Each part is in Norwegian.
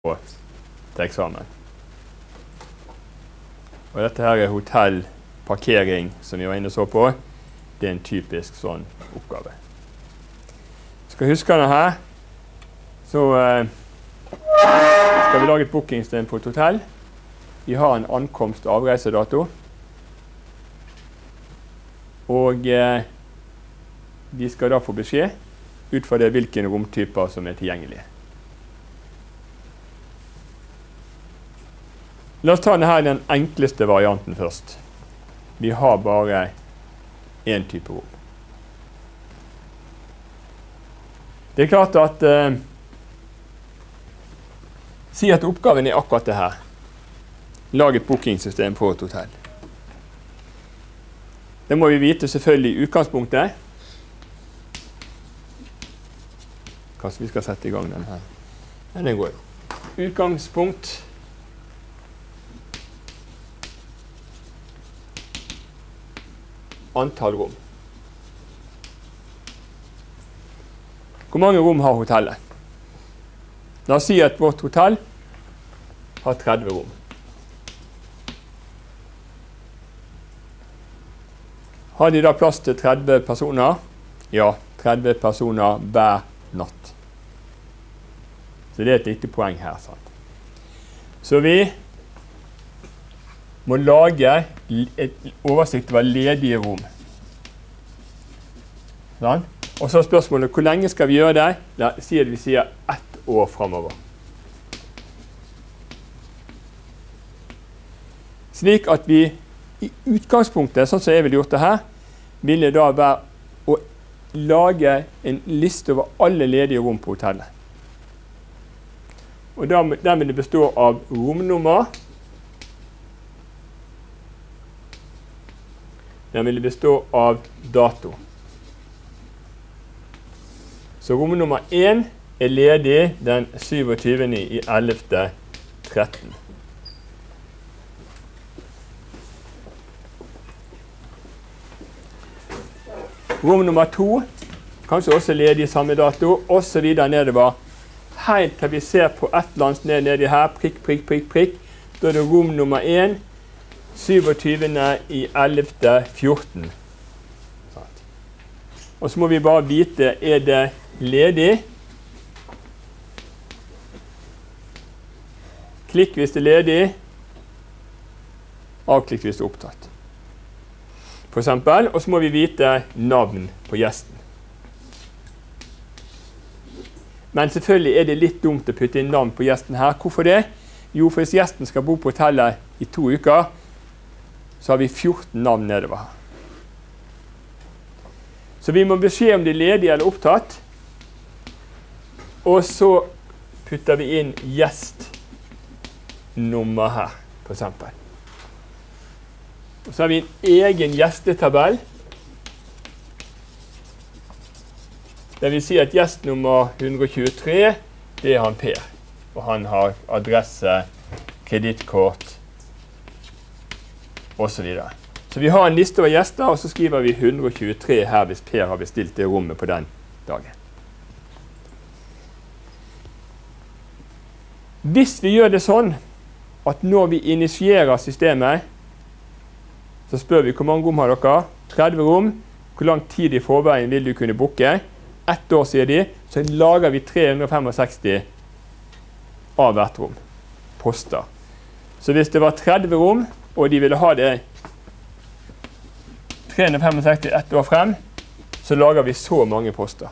til eksamen. Og dette her er hotellparkering som vi var inne og så på. Det er en typisk sånn oppgave. Skal huske denne her, så skal vi lage et bookingsystem på et hotell. Vi har en ankomst- og avreisedato. Og vi skal da få beskjed ut fra det hvilke romtyper som er tilgjengelige. La oss ta den enkleste varianten først. Vi har bare en type rom. Det er klart at si at oppgaven er akkurat det her. Lag et bookingsystem på et hotell. Det må vi vite selvfølgelig i utgangspunktet. Kanskje vi skal sette i gang den her. Ja, den går jo. Utgangspunkt. Antall rom. Hvor mange rom har hotellet? La oss si at vårt hotell har 30 rom. Har de da plass til 30 personer? Ja, 30 personer hver natt. Så det er et viktig poeng her. Sant? Så vi må lage et oversikt over ledige rom. Sånn? Og så er spørsmålet, hvor lenge skal vi gjøre det? La oss si at vi sier 1 år fremover. Slik at vi i utgangspunktet, sånn som jeg vil gjort det her, ville da være å lage en liste over alle ledige rom på hotellet. Og den vil det bestå av romnummer. Den vil bestå av dato. Så romnummer 1 er ledig den 27.11.13. Rom nummer 2, kanskje også ledig samme dato, og så videre nedover. Helt til vi ser på et eller annet sted nedi her, prikk, prikk, prikk, prikk. Da er det rom nummer 1, 27.11.14. Og så må vi bare vite, er det ledig? Klikk hvis det er ledig. Avklikk hvis det er opptatt. For eksempel, og så må vi vite navn på gjesten. Men selvfølgelig er det litt dumt å putte inn navn på gjesten her. Hvorfor det? Jo, for hvis gjesten skal bo på hotellet i 2 uker, så har vi 14 navn nedover her. Så vi må beskjed om det er ledig eller opptatt. Og så putter vi inn gjestnummer her, for eksempel. Og så har vi en egen gjestetabell. Det vil si at gjest nummer 123, det er han Per. Og han har adresse, kredittkort, og så videre. Så vi har en liste over gjester, og så skriver vi 123 her hvis Per har bestilt det rommet på den dagen. Hvis vi gjør det sånn at når vi initierer systemet, så spør vi hvor mange rom har dere? 30 rom. Hvor lang tid i forveien vil du kunne booke? 1 år, sier de. Så lager vi 365 av hvert rom. Poster. Så hvis det var 30 rom, og de ville ha det 365 1 år frem, så lager vi så mange poster.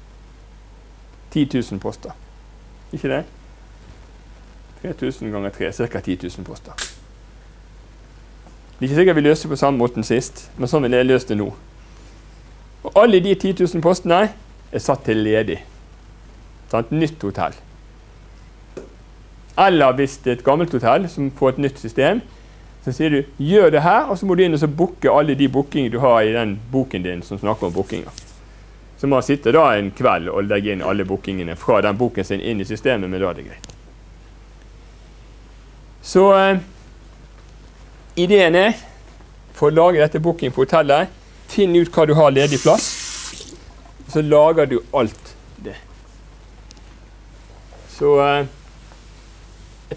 10 000 poster. Ikke det? 3000 ganger 3, ca. 10 000 poster. Det er ikke sikkert vi løser på samme måten sist, men sånn vil jeg løse det nå. Og alle de 10 000 postene er satt til ledig. Et nytt hotell. Eller hvis det er et gammelt hotell som får et nytt system, så sier du, gjør det her, og så må du inn og booke alle de bookingene du har i den boken din som snakker om bookinger. Så må man sitte da en kveld og legge inn alle bookingene fra den boken sin inn i systemet, men da er det greit. Så ideen er, for å lage dette booking på hotellet, finn ut hva du har ledig plass, og så lager du alt det. Så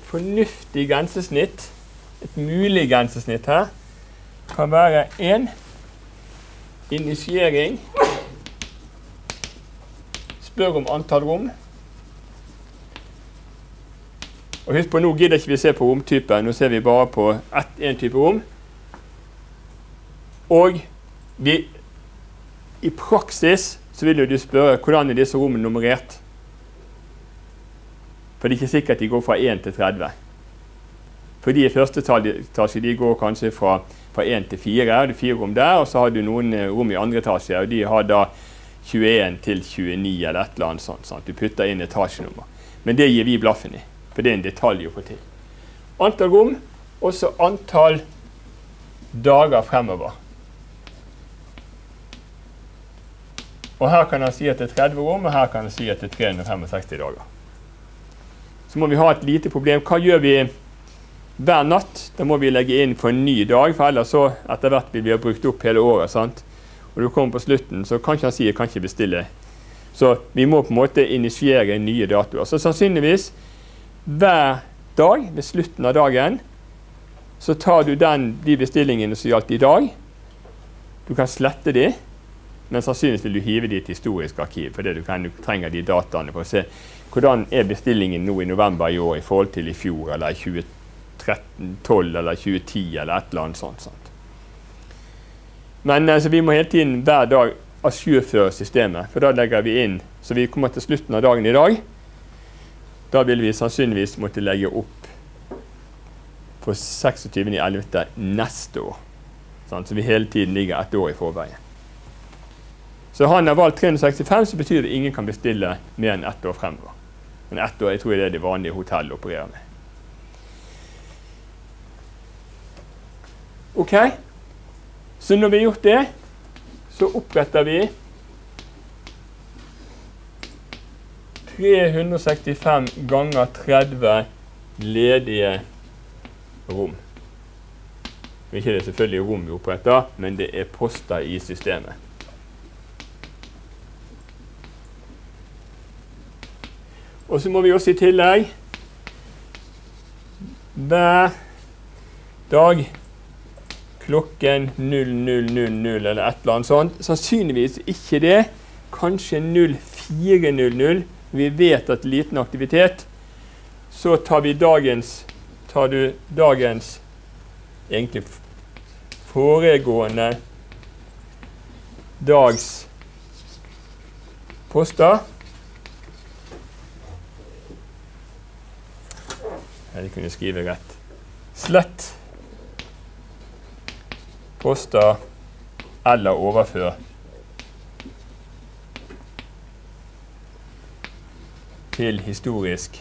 fornuftig grensesnitt, et mulig grensesnitt her, kan være en initiering, spør om antall rom. Og husk på, nå gidder ikke vi se på romtypen, nå ser vi bare på en type rom. Og i praksis så vil du spørre hvordan disse rommene nummerert. For det er ikke sikkert de går fra 1 til 30. Fordi i første etasje de går kanskje fra 1 til 4, det er 4 rom der, og så har du noen rom i andre etasje, og de har da 21 til 29 eller et eller annet sånt, sånn at du putter inn etasjenummer. Men det gir vi blaffen i, for det er en detalj å få til. Antall rom, også antall dager fremover. Og her kan jeg si at det er 30 rom, og her kan jeg si at det er 365 dager. Så må vi ha et lite problem. Hva gjør vi hver natt? Da må vi legge inn for en ny dag, for ellers så etter hvert vil vi ha brukt opp hele året, sant? Og du kommer på slutten, så kan ikke han si jeg kan ikke bestille. Så vi må på en måte initiere nye datoer. Så sannsynligvis hver dag, ved slutten av dagen, så tar du de bestillingene som gjaldt i dag. Du kan slette de, men sannsynligvis vil du hive de til historisk arkiv, fordi du trenger de dataene for å se hvordan er bestillingen nå i november i år i forhold til i fjor, eller 2012, eller 2010, eller et eller annet sånt. Men altså, vi må hele tiden hver dag ajourføre systemet, for da legger vi inn, så vi kommer til slutten av dagen i dag, da vil vi sannsynligvis måtte legge opp for 26.11. neste år. Så vi hele tiden ligger et år i forveien. Så han har valgt 365, så betyr det at ingen kan bestille mer enn ett år fremover. Men ett år, jeg tror det er det vanlige hotellet opererer med. Ok, så når vi har gjort det, så oppretter vi 365 ganger 30 ledige rom. Ikke det er selvfølgelig rom vi oppretter, men det er poster i systemet. Og så må vi også i tillegg hver dag klokken 00:00 eller et eller annet sånt. Sannsynligvis ikke det. Kanskje 04:00. Vi vet at liten aktivitet. Så tar du dagens egentlig foregående dags poster. Jeg kunne skrive rett. Slett poster eller overfør til historisk.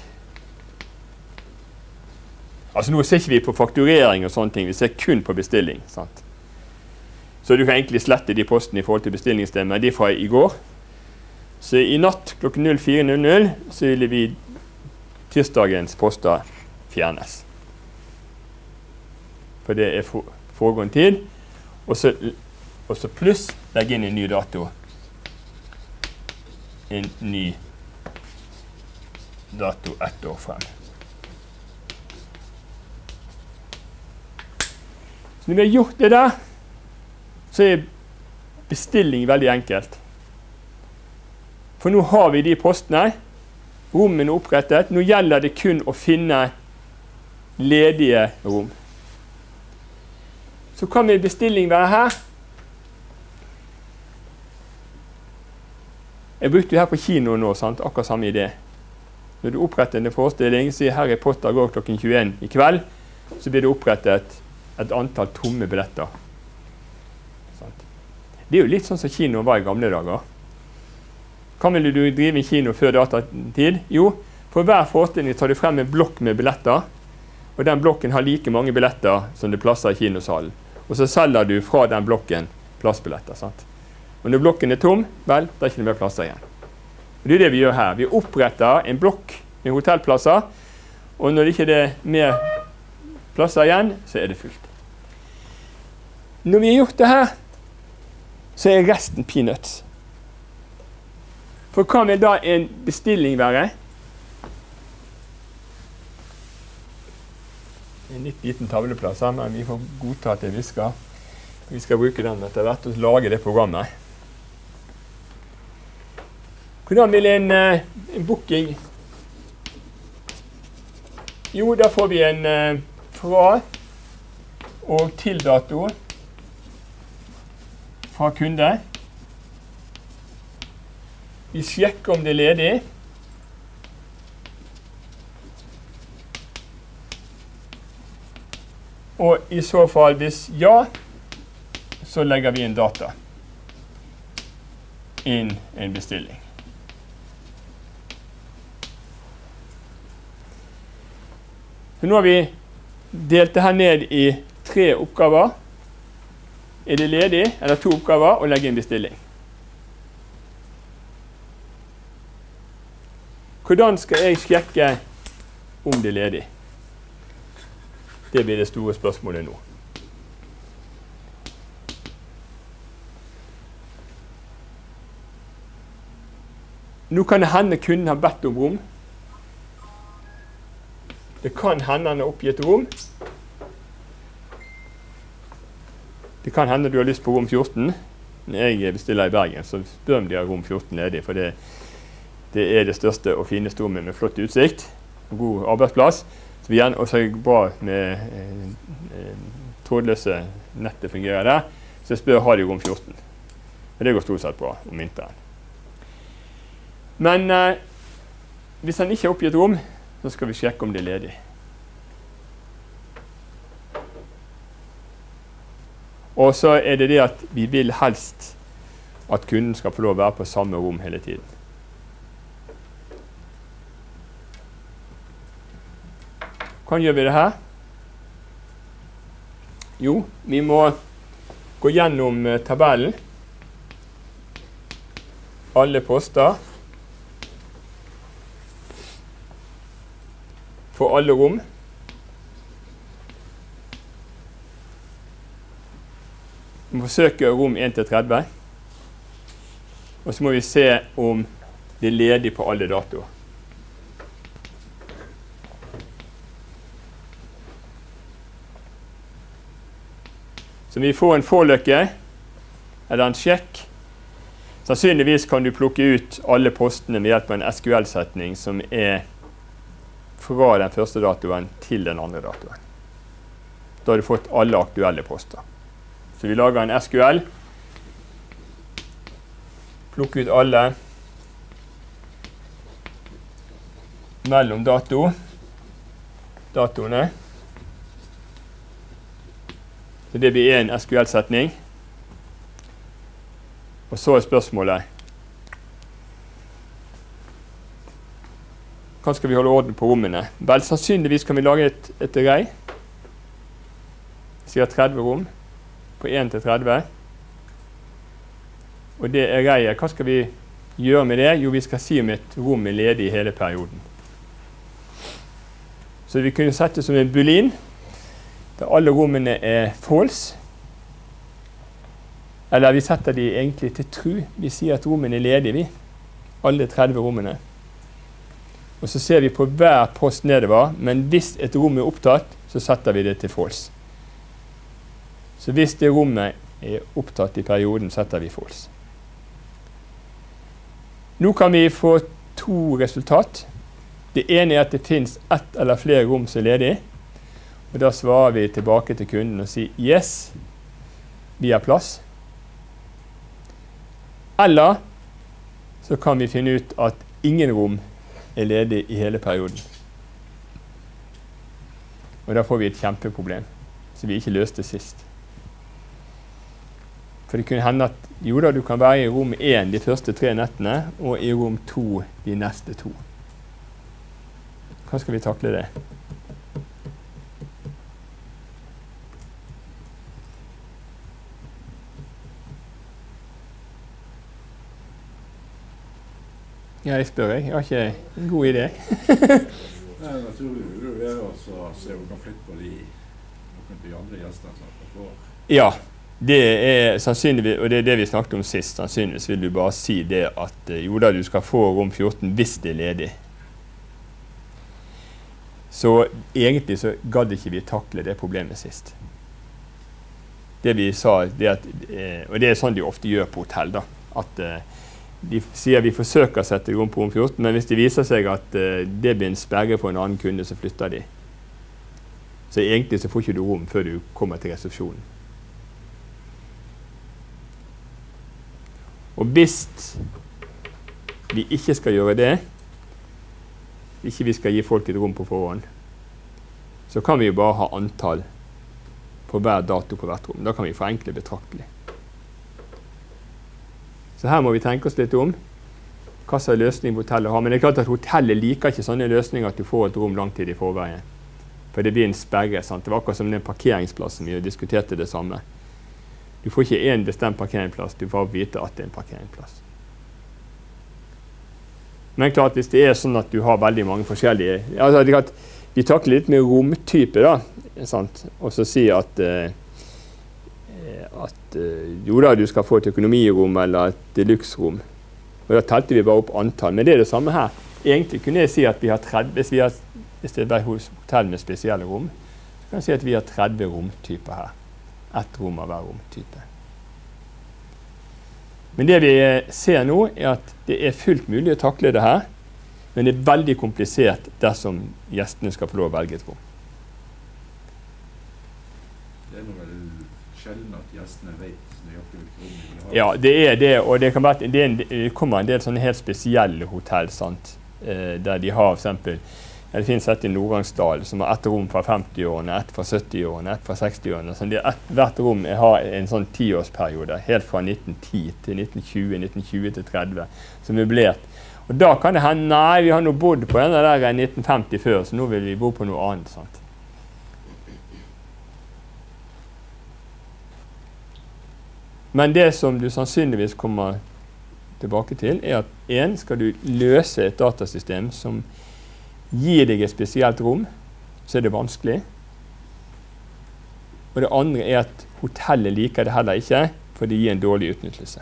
Altså nå ser ikke vi på fakturering og sånne ting, vi ser kun på bestilling. Sant? Så du kan egentlig slette de postene i forhold til bestillingsstemmer, de fra i går. Så i natt klokken 04:00 så ville vi tirsdagens poster fjernes. For det er foregående tid. Og så pluss legge inn en ny dato. En ny dato ett år frem. Så når vi har gjort det der, så er bestilling veldig enkelt. For nå har vi de postene, rommene opprettet. Nå gjelder det kun å finne ledige rom. Så kan min bestilling være her. Jeg brukte jo her på kino nå, sant? Akkurat samme idé. Når du oppretter en forestilling, sier Harry Potter går klokken 21 i kveld, så blir det opprettet et antall tomme billetter. Sant? Det er jo litt sånn som kino var i gamle dager. Kan vil du drive en kino før datatid? Jo, på hver forestilling tar du frem en blokk med billetter, og den blokken har like mange billetter som det plasser i kinosalen. Og så selger du fra den blokken plassbilletter. Sant? Og når blokken er tom, vel, da er ikke det mer plasser igjen. Og det er det vi gjør her. Vi oppretter en blokk med hotellplasser, og når det ikke er mer plasser igjen, så er det fullt. Når vi har gjort det her, så er resten peanuts. For hva vil da en bestilling være? en litt liten tavleplass her, men vi får godta at jeg visker. Vi skal bruke den etter hvert og lage det programmet. Hvordan vil en booking? Jo, da får vi en fra og til dato fra kunde. Vi sjekker om det er ledig. Og i så fall, hvis ja, så legger vi en data inn en bestilling. Så nå har vi delt det her ned i 3 oppgaver. Er det ledig, eller 2 oppgaver, og legge en bestilling. Hvordan skal jeg sjekke om det er ledig? Det blir det store spørsmålet nå. Nå kan det hende kunden har bedt om rom. Det kan hende han har oppgitt rom. Det kan hende du har lyst på rom 14. Når jeg bestiller i Bergen, så spør om de har rom 14 ledig, for det er det største og fineste rommet med flott utsikt, god arbeidsplass. Så vi gjerne også er bra med trådløse nettet fungerer der, så jeg spør har de rom 14. Og det går stort sett bra om vinteren. Men hvis han ikke har oppgitt rom, så skal vi sjekke om det er ledig. Og så er det det at vi vil helst at kunden skal få lov å være på samme rom hele tiden. Hvordan gjør vi det her? Jo, vi må gå gjennom tabellen. Alle poster. For alle rom. Vi må forsøke rom 1-30. Og så må vi se om det er ledig på alle datoer. Så vi får en forløkke, eller en sjekk. Sannsynligvis kan du plukke ut alle postene ved hjelp av en SQL-setning som er fra den første datoen til den andre datoen. Da har du fått alle aktuelle poster. Så vi lager en SQL. Plukker ut alle mellom datoene. Så det blir en SQL-setning. Og så er spørsmålet: hvordan skal vi holde orden på rommene? Vel, sannsynligvis kan vi lage et array. Vi har 30 rom på 1-30. Og det arrayet, hva skal vi gjøre med det? Jo, vi skal si om et rom er ledig i hele perioden. Så vi kunne sette som en boolean, der alle rommene er false. Eller vi setter de egentlig til true. Vi sier at rommene er ledige, vi. Alle 30 rommene. Og så ser vi på hver post nedover, men hvis et rom er opptatt, så setter vi det til false. Så hvis det rommet er opptatt i perioden, setter vi false. Nå kan vi få 2 resultat. Det ene er at det finnes 1 eller flere rom som er ledig. Og da svarer vi tilbake til kunden og sier yes, vi har plass. Eller så kan vi finne ut at ingen rom er ledig i hele perioden. Og da får vi et kjempeproblem, som vi ikke løste sist. For det kunne hende at jo da, du kan være i rom 1 de første 3 nettene, og i rom 2 de neste 2. Hvordan skal vi takle det? Ja, jeg spør, jeg har ikke en god idé. Det er naturlig å gjøre oss og se om vi kan flytte på noen av de andre gjestene. Ja, det er sannsynligvis, og det er det vi snakket om sist, sannsynligvis vil du bare si det at jo da, du skal få rom 14 hvis det er ledig. Så egentlig så gadd ikke vi takle det problemet sist. Det vi sa, og det sånn de ofte gjør på hotell, da, at de sier vi forsøker å sette rom på rom 14, men hvis det viser seg at det blir en sperre for en annen kunde, så flytter de. Så egentlig så får ikke du rom før du kommer til resepsjonen. Og hvis vi ikke skal gjøre det, ikke vi skal gi folk et rom på forhånd, så kan vi jo bare ha antall på hver dato på hvert rom. Da kan vi forenkle betraktelig. Så her må vi tenke oss litt om hva slags løsning hotellet har. Men det er klart at hotellet liker ikke sånne løsninger at du får et rom lang tid i forveien. For det blir en sperre, sant? Det var akkurat som den parkeringsplassen vi diskuterte det samme. Du får ikke en bestemt parkeringsplass, du får vite at det er en parkeringsplass. Men klart, hvis det er sånn at du har veldig mange forskjellige... Altså, vi takler litt med romtype, da, sant? Og så si at jo da, du skal få et økonomirom eller et deluxe-rom. Og da telte vi bare opp antall. Men det er det samme her. Egentlig kunne jeg si at vi har 30... Hvis det er hotell med spesielle rom, så kan jeg si at vi har 30 romtyper her. Ett rom av hver romtype. Men det vi ser nå er at det er fullt mulig å takle det her, men det er veldig komplisert dersom gjestene skal få lov å velge et rom. Det er vel sjelden at gjestene vet nøyaktig hvilket rom de vil ha. Ja, det er det, og det kan være, det kommer en del sånne helt spesielle hotell, sant? Der de har for eksempel, det finnes et i Nordgangsdal som har ett rom fra 50-årene, ett fra 70-årene, ett fra 60-årene. Så hvert rom har en sånn 10-årsperiode, helt fra 1910 til 1920, 1920 til 30, som møblert. Og da kan det hende, nei, vi har nå bodd på en der 1950 før, så nå vil vi bo på noe annet, sant? Men det som du sannsynligvis kommer tilbake til, er at skal du løse et datasystem som gir deg et spesielt rom, så er det vanskelig. Og det andre er at hotellet liker det heller ikke, for det gir en dårlig utnyttelse.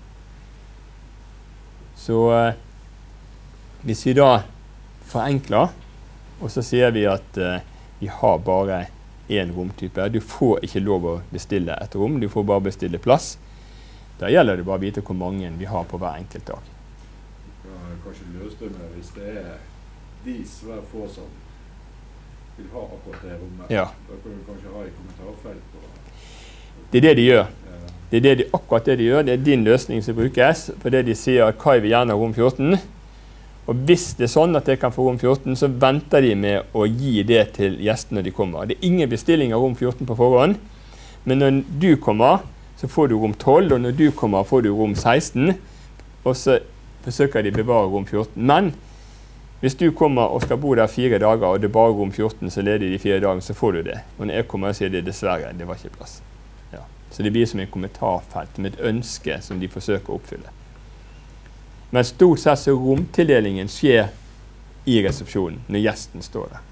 Så hvis vi da forenkler, og så sier vi at vi har bare en romtype, du får ikke lov å bestille et rom, du får bare bestille plass. Da gjelder det bare å vite hvor mange vi har på hver enkelt dag. Kanskje løse det med hvis det er de svært få som vil ha akkurat det rommet. Ja. Da kan du kanskje ha i kommentarfelt. Det er det de gjør. Det er akkurat det de gjør. Det er din løsning som brukes, for det de sier at Kai vil gjerne ha rom 14. Og hvis det er sånn at jeg kan få rom 14, så venter de med å gi det til gjestene når de kommer. Det er ingen bestilling av rom 14 på forhånd, men når du kommer, så får du rom 12, og når du kommer, får du rom 16, og så forsøker de å bevare rom 14. Men hvis du kommer og skal bo der 4 dager, og det er bare rom 14, så leder de 4 dager, så får du det. Og når jeg kommer og sier det, dessverre, det var ikke plass. Ja. Så det blir som en kommentarfelt med et ønske som de forsøker å oppfylle. Men stort sett så romtildelingen skjer i resepsjonen, når gjesten står der.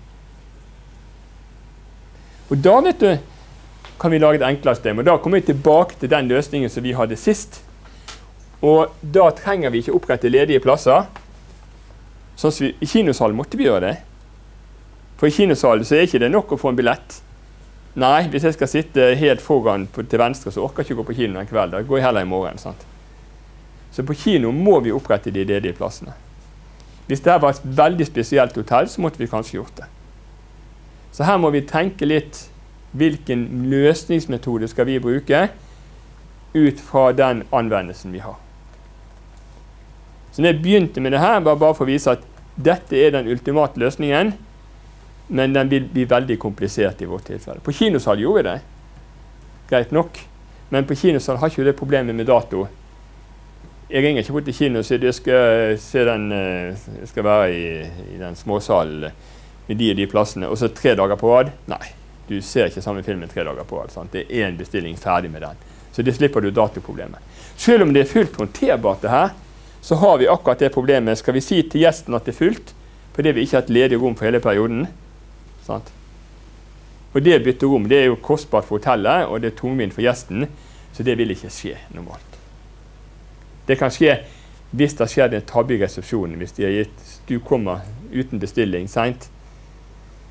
Og da, vet du, kan vi lage et enklere system. Og da kommer vi tilbake til den løsningen som vi hadde sist. Og da trenger vi ikke opprette ledige plasser. Sånn som i kinosalen måtte vi gjøre det. For i kinosalen så er ikke det nok å få en billett. Nei, hvis jeg skal sitte helt foran til venstre, så orker jeg ikke gå på kino en kveld. Da går jeg heller i morgen, sant? Så på kino må vi opprette de ledige plassene. Hvis det var et veldig spesielt hotell, så måtte vi kanskje gjort det. Så her må vi tenke litt hvilken løsningsmetode skal vi bruke ut fra den anvendelsen vi har. Så når jeg begynte med det her, var bare for å vise at dette er den ultimate løsningen, men den vil bli veldig komplisert i vårt tilfelle. På kinosal gjorde vi det. Greit nok. Men på kinosal har ikke det problemet med dato. Jeg ringer ikke bort til kino og sier jeg skal være i den småsalen med de plassene, og så 3 dager på rad. Nei, du ser ikke samme filmen 3 dager på rad. Sant? Det er en bestilling ferdig med den. Så det slipper du datoproblemet. Selv om det er fullt håndterbart det her, så har vi akkurat det problemet. Skal vi si til gjesten at det er fullt, fordi vi ikke har et ledig rom for hele perioden? Sant? Og det bytte rom, det er jo kostbart for hotellet, og det er tungvint for gjesten, så det vil ikke skje normalt. Det kan skje hvis det skjer en tabbe i resepsjonen, hvis de har gitt, du kommer uten bestilling sent,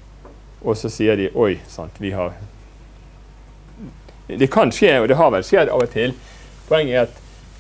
og så sier de, oi, sant, vi har... Det kan skje, og det har vel skjedd av og til. Poenget er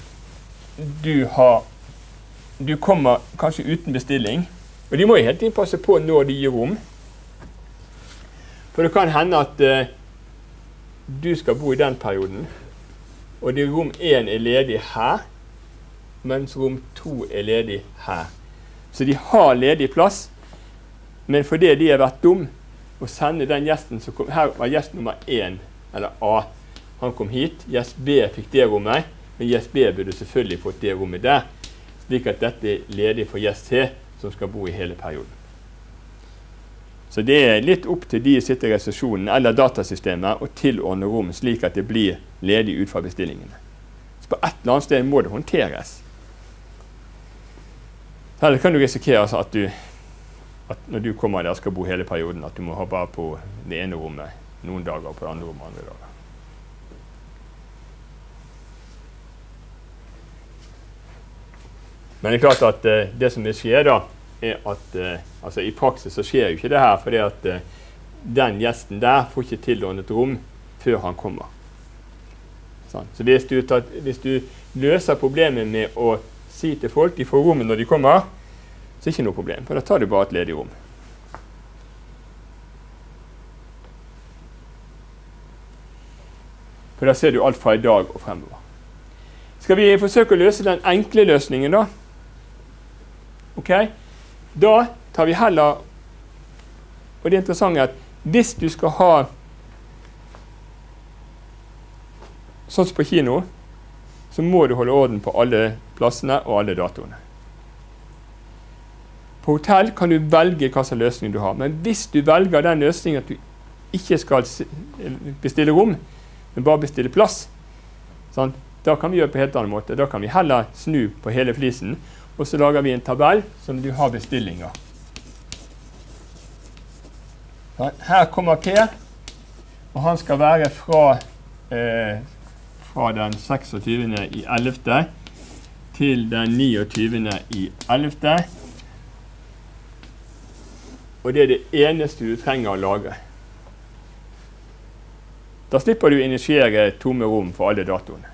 at du kommer kanskje uten bestilling, og de må jo helt inn passe på når de gir rom. For det kan hende at du skal bo i den perioden, og det rom 1 er ledig her, mens rom 2 er ledig her. Så de har ledig plass, men fordi de har vært dum å sende den gjesten som kom, her var gjest nummer 1, eller A, han kom hit, gjest B fikk det rommet, men gjest B burde selvfølgelig fått det rommet der, slik at dette er ledig for gjest C, som skal bo i hele perioden. Så det er litt opp til de som sitter i resepsjonen eller datasystemet å tilordne rom slik at det blir ledig ut fra bestillingene. Så på et eller annet sted må det håndteres. Eller kan du risikere altså at når du kommer der og skal bo hele perioden, at du må ha bare på det ene rommet noen dager, og på det andre rommet andre dager. Men det er klart at det som vil skje da, er at altså i praksis så skjer jo ikke det her, fordi at den gjesten der får ikke tilordnet rom før han kommer. Sånn. Så hvis du løser problemet med å si til folk de får rommet når de kommer, så er det ikke noe problem, for da tar du bare et ledig rom. For da ser du alt fra i dag og fremover. Skal vi forsøke å løse den enkle løsningen da? Ok? Da tar vi heller, og det interessante er at hvis du skal ha sånn som på kino, så må du holde orden på alle plassene og alle datoene. På hotell kan du velge hva slags løsning du har, men hvis du velger den løsningen at du ikke skal bestille rom, men bare bestille plass, sånn, da kan vi gjøre på en helt annen måte. Da kan vi heller snu på hele flisen, og så lager vi en tabell som du har bestillinger. Her kommer Per, og han skal være fra den 26.11. til den 29.11. Og det er det eneste du trenger å lage. Da slipper du å initiere tomme rom for alle datoene.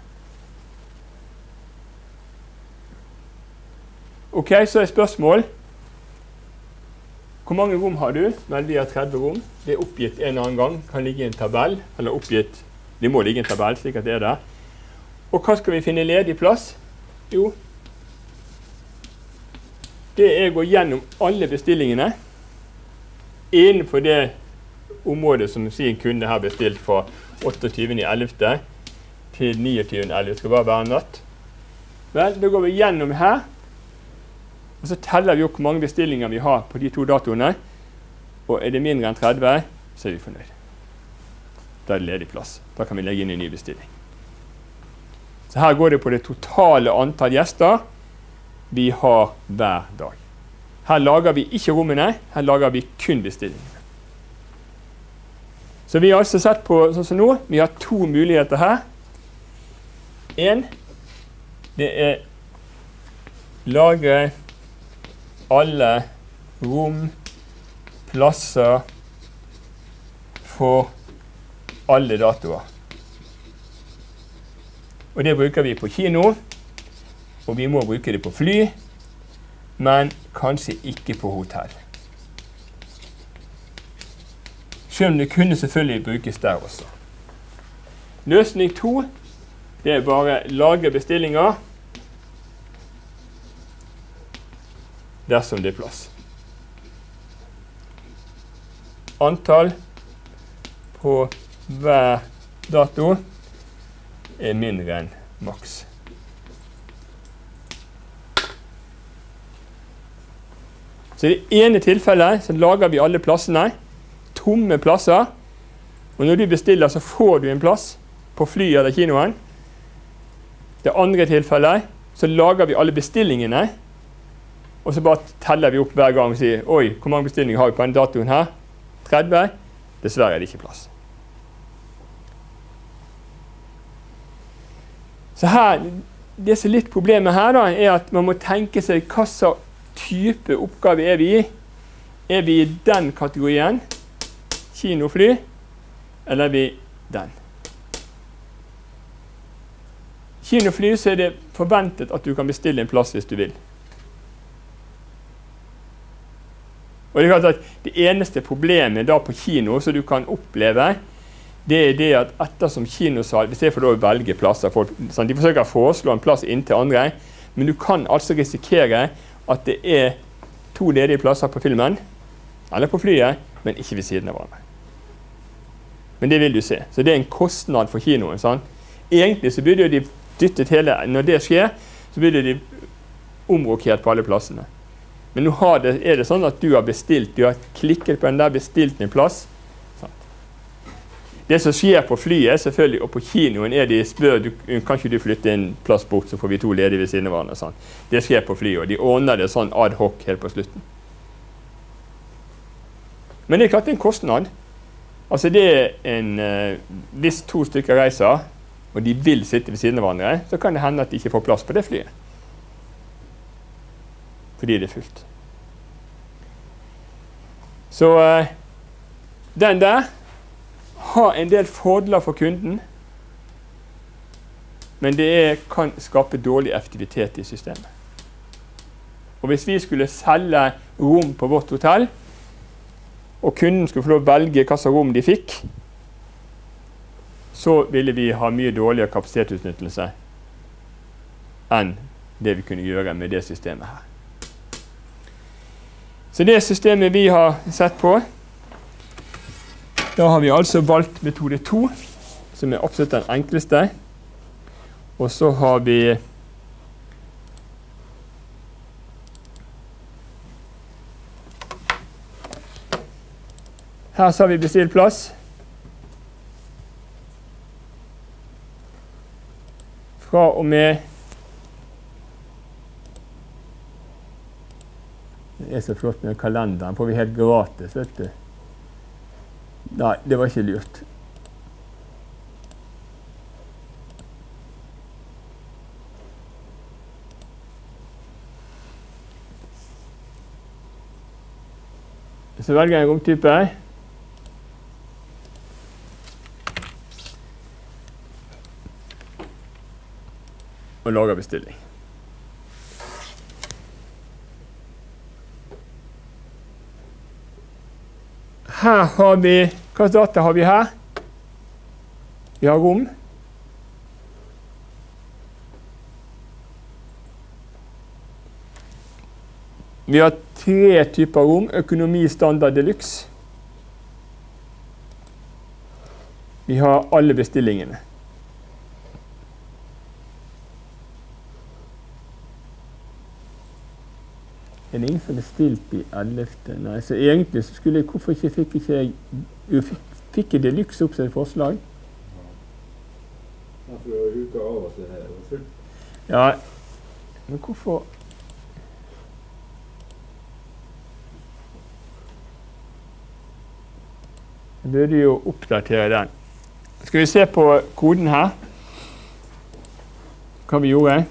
Ok, så er spørsmål. Hvor mange rom har du? Vel, vi har 30 rom. Det er oppgitt en annen gang. Kan ligge i en tabell, eller oppgitt. Det må ligge i en tabell, slik at det er der. Og hva skal vi finne ledig plass? Jo, det er å gå gjennom alle bestillingene innenfor det området som en kunde har bestilt fra 28.11. til 29.11. Det skal bare være natt. Vel, da går vi gjennom her, og så teller vi opp hvor mange bestillinger vi har på de to datoene, og er det mindre enn 30, så er vi fornøyd. Da er det ledig plass. Da kan vi legge inn en ny bestilling. Så her går det på det totale antall gjester vi har hver dag. Her lager vi ikke rommene, her lager vi kun bestillingene. Så vi har altså sett på, sånn som nå, vi har to muligheter her. En, det er lagre alle rom, plasser for alle datoer. Og det bruker vi på kino, og vi må bruke det på fly, men kanskje ikke på hotell. Selv om det kunne selvfølgelig brukes der også. Løsning 2, det er bare lage bestillinger dersom det er plass. Antall på hver dato er mindre enn maks. Så i det ene tilfellet så lager vi alle plassene, tomme plasser, og når du bestiller så får du en plass på fly eller kinoen. Det andre tilfellet så lager vi alle bestillingene, og så bare teller vi opp hver gang og sier, oi, hvor mange bestillinger har vi på denne datoen her? 30? Dessverre er det ikke plass. Så her, det som er litt problemet her da, er at man må tenke seg hva slags type oppgave er vi i. Er vi i den kategorien, kinofly, eller vil den. Kinofly så er det forventet at du kan bestille en plass hvis du vil. Og det er klart at det eneste problemet da på kino som du kan oppleve, det er det at ettersom kinosal, hvis jeg får lov å velge plasser, sånn, de forsøker å foreslå en plass inn til andre, men du kan altså risikere at det er 2 ledige plasser på filmen, eller på flyet, men ikke ved siden av hverandre. Men det vil du se. Så det er en kostnad for kinoen. Sånn. Egentlig så burde de dyttet hele, når det skjer, så burde de omrokert på alle plassene. Men nå er det sånn at du har bestilt, du har klikket på den der, bestilt en plass. Sånn. Det som skjer på flyet, selvfølgelig, og på kinoen er de spør, kan ikke du flytte en plass bort, så får vi 2 ledige ved siden av hverandre. Sånn. Det skjer på flyet, og de ordner det sånn ad hoc helt på slutten. Men det er klart en kostnad. Altså det er hvis 2 stykker reiser, og de vil sitte ved siden av hverandre, så kan det hende at de ikke får plass på det flyet. Fordi det er fullt. Så den der har en del fordeler for kunden, men det kan skape dårlig effektivitet i systemet. Og hvis vi skulle selge rom på vårt hotell, og kunden skulle få lov å velge hva slags rom de fikk, så ville vi ha mye dårligere kapasitetsutnyttelse enn det vi kunne gjøre med det systemet her. Så det systemet vi har sett på, da har vi altså valgt metode 2, som er absolutt den enkleste. Og så har vi her så har vi bestilt plass. Fra og med det er så flott med kalenderen, får vi helt gratis, vet du. Nei, det var ikke lurt. Så velger jeg en romtype. Og lager bestilling. Her har vi, hva slags data har vi her? Vi har rom. Vi har 3 typer rom, økonomi, standard, deluxe. Vi har alle bestillingene. Er det ingen som bestilt i 11. Nei, så egentlig så skulle jeg, hvorfor ikke fikk jeg deluxe opp som et forslag? Ja, for å huke av oss det her. Ja, men hvorfor? Jeg burde jo oppdatere den. Skal vi se på koden her? Hva vi gjorde?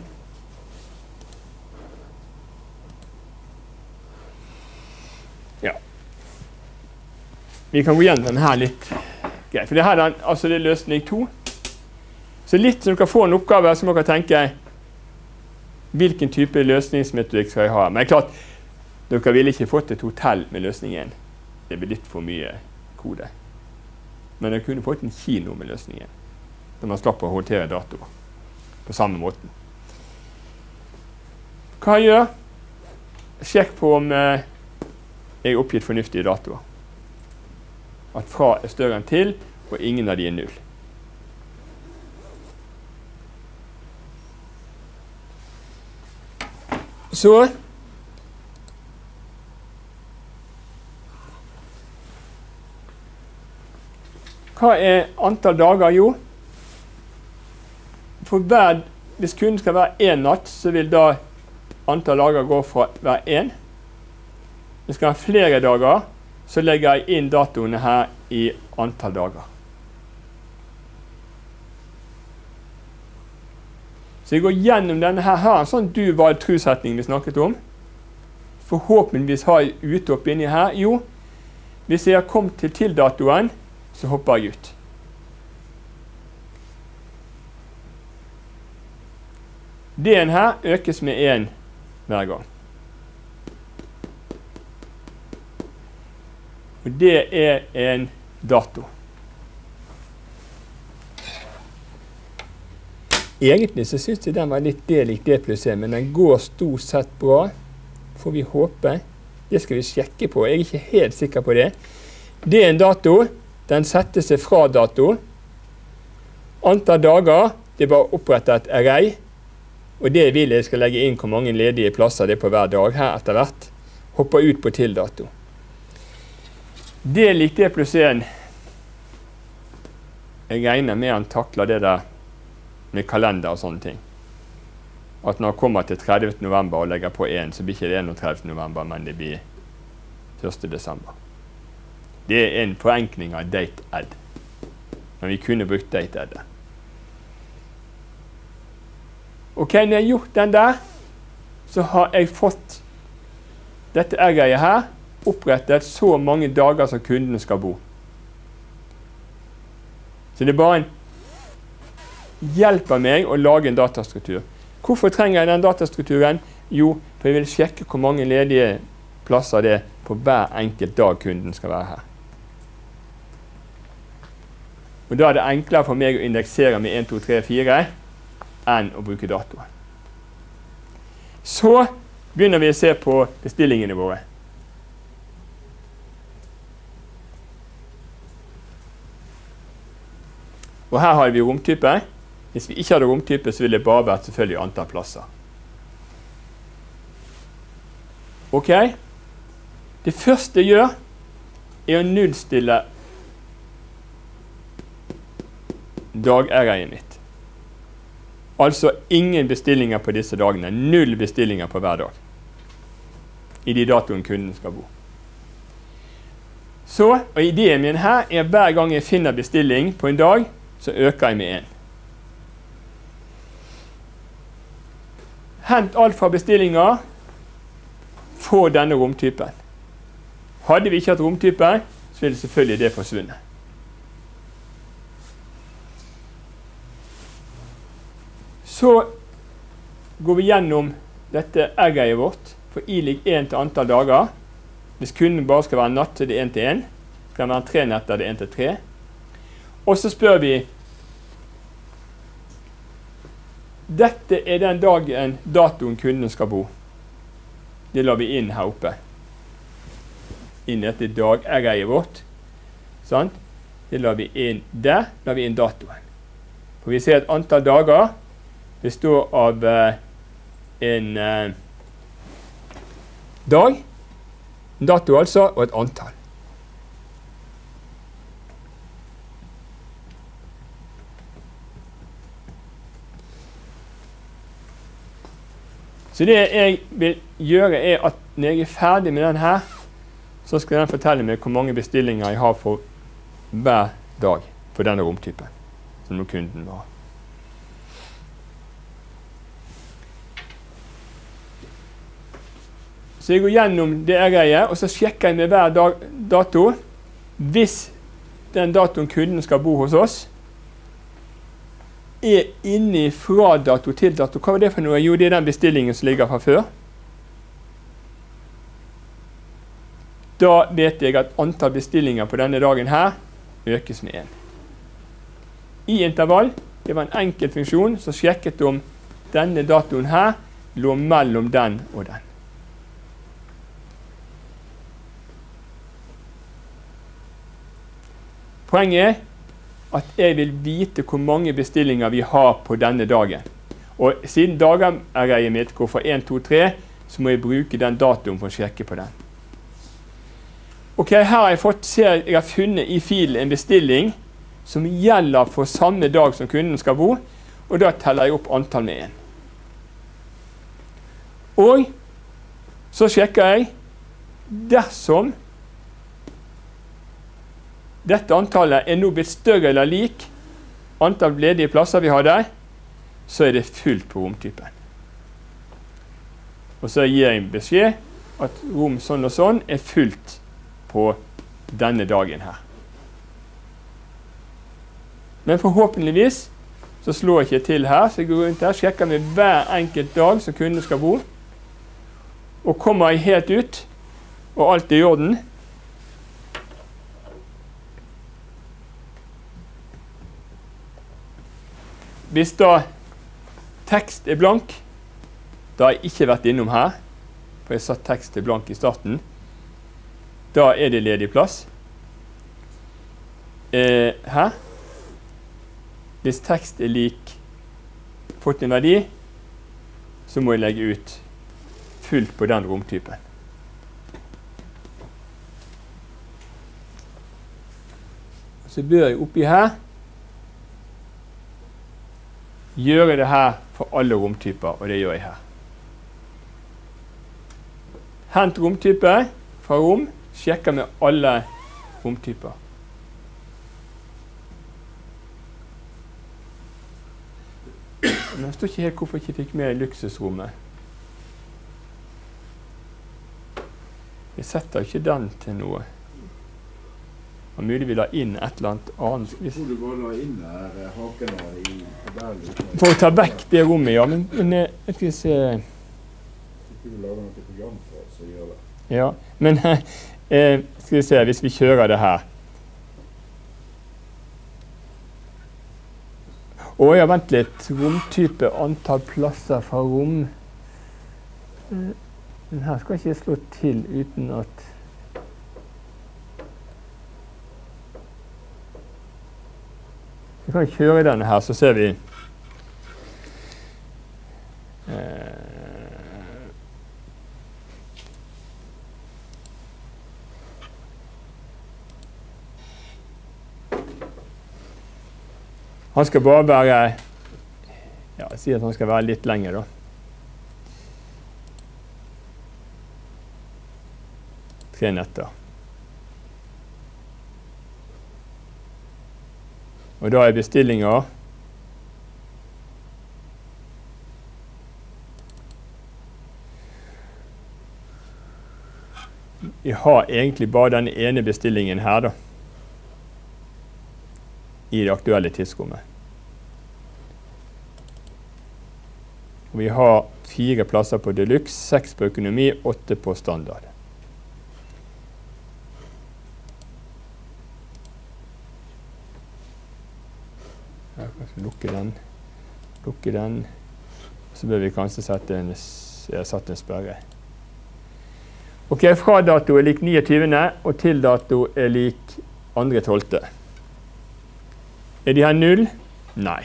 Vi kan gå gjennom den her litt greit, for det her er altså det er løsning 2. Så litt så dere får en oppgave, så må dere tenke hvilken type løsningsmetodikk skal jeg ha. Men klart, dere ville ikke fått et hotell med løsning 1. Det blir litt for mye kode. Men dere kunne fått en kino med løsning 1, når man slapp å håndtere datoer på samme måten. Hva jeg gjør? Sjekk på om jeg er oppgitt fornuftige datoer. At fra er større enn til, og ingen av de er 0. Så hva er antall dager? Jo, hvis kunden skal være 1 natt, så vil da antall dager gå fra hver 1. Hvis skal ha flere dager, så legger jeg inn datoene her i antall dager. Så jeg går gjennom denne her. Her er en sånn du-valg-tru-setning vi snakket om. Forhåpentligvis har jeg utopp inni her. Jo, hvis jeg har kommet til datoen, så hopper jeg ut. D-en her økes med 1 hver gang. Og det er en dato. Egentlig så synes jeg den var litt D lik D pluss 1, men den går stort sett bra. Får vi håpe. Det skal vi sjekke på. Jeg er ikke helt sikker på det. Det er en dato. Den setter seg fra dato. Antall dager, det er bare opprettet et array. Og det vil jeg skal legge inn hvor mange ledige plasser det er på hver dag her etter hvert. Hopper ut på til dato. Det lik D pluss 1. Jeg regner med han takler det der med kalender og sånne ting. At når han kommer til 30. november og legger på 1, så blir ikke det 31. november, men det blir 1. desember. Det er en forenkling av date-add. Men vi kunne brukt date-add. Ok, når jeg har gjort den der, så har jeg fått dette arrayet her, opprettet så mange dager som kunden skal bo. Så det er bare en hjelper meg å lage en datastruktur. Hvorfor trenger jeg den datastrukturen? Jo, for jeg vil sjekke hvor mange ledige plasser det er på hver enkelt dag kunden skal være her. Og da er det enklere for meg å indeksere med 1, 2, 3, 4 enn å bruke datoen. Så begynner vi å se på bestillingene våre. Og her har vi romtype. Hvis vi ikke hadde romtype, så ville det bare vært selvfølgelig antall plasser. Ok. Det første jeg gjør, er å nullstille dagarrayet mitt. Altså ingen bestillinger på disse dagene. 0 bestillinger på hver dag. I de datoene kunden skal bo. Så, og ideen min her er hver gang jeg finner bestilling på en dag, så øker jeg med 1. Hent alt fra bestillinger, få denne romtypen. Hadde vi ikke hatt romtype, så ville selvfølgelig det forsvunnet. Så går vi gjennom dette arrayet vårt, for I lik 1 til antall dager. Hvis kunden bare skal være natt, så er det 1 til 1. Skal det være 3 netter, det er 1 til 3. Og så spør vi, dette er den dagen datoen kunden skal bo. Det la vi inn her oppe. Inn i dette dagarrayet vårt. Sånn. Det la vi inn der, la vi inn datoen. For vi ser at antall dager består av en dag, en dato altså, og et antall. Så det jeg vil gjøre er at når jeg er ferdig med den her, så skal den fortelle meg hvor mange bestillinger jeg har for hver dag for denne romtypen, som kunden må ha. Så jeg går gjennom det arrayet, og så sjekker jeg med hver dato. Hvis den datoen kunden skal bo hos oss, er inne fra dato til dato. Hva var det for noe? Jo, det er den bestillingen som ligger fra før. Da vet jeg at antall bestillinger på denne dagen her økes med 1. I intervall, det var en enkel funksjon som sjekket om denne datoen her lå mellom den og den. Poenget er at jeg vil vite hvor mange bestillinger vi har på denne dagen. Og siden dagarrayet mitt går fra 1, 2, 3, så må jeg bruke den datoen for å sjekke på den. Ok, her har jeg jeg har funnet i filen en bestilling som gjelder for samme dag som kunden skal bo, og da teller jeg opp antall med 1. Og så sjekker jeg dersom dette antallet er nå blitt større eller lik antall ledige plasser vi har der, så er det fullt på romtypen. Og så gir jeg beskjed at rom sånn og sånn er fullt på denne dagen her. Men forhåpentligvis så slår jeg ikke til her, så jeg går rundt her, sjekker med hver enkelt dag som kunden skal bo. Og kommer jeg helt ut, og alt er i orden. Hvis da tekst er blank, da har jeg ikke vært innom her, for jeg satt tekst til blank i starten. Da er det ledig plass. Her. Hvis tekst er lik fått en verdi, så må jeg legge ut fullt på den romtypen. Så bør jeg oppi her gjøre det her for alle romtyper, og det gjør jeg her. Hent romtype fra rom, sjekker med alle romtyper. Men jeg forstår ikke helt hvorfor jeg ikke fikk med luksusrommet. Jeg setter ikke den til noe. Det var mulig vi la inn et eller annet. Jeg tror du bare la inn der hakene i tabellen. For å ta vekk det rommet, ja. Men jeg skal se... Jeg tror du lager noe program for oss å gjøre det. Ja, men skal vi se, hvis vi kjører det her. Ja, vent litt. Romtype, antall plasser fra rom. Den her skal ikke jeg slå til uten at... Vi kan kjøre denne her, så ser vi. Han skal bare være, ja, jeg sier at han skal være litt lenger da. Tre netter. Og da er bestillinger. Vi har egentlig bare den ene bestillingen her da. I det aktuelle tidsrommet. Og vi har 4 plasser på deluxe, 6 på økonomi, 8 på standard. Jeg kan lukke den, så bør vi kanskje sette en sperre. Ok, fra dato er lik 29. og til dato er lik 2.12. Er de her 0? Nei.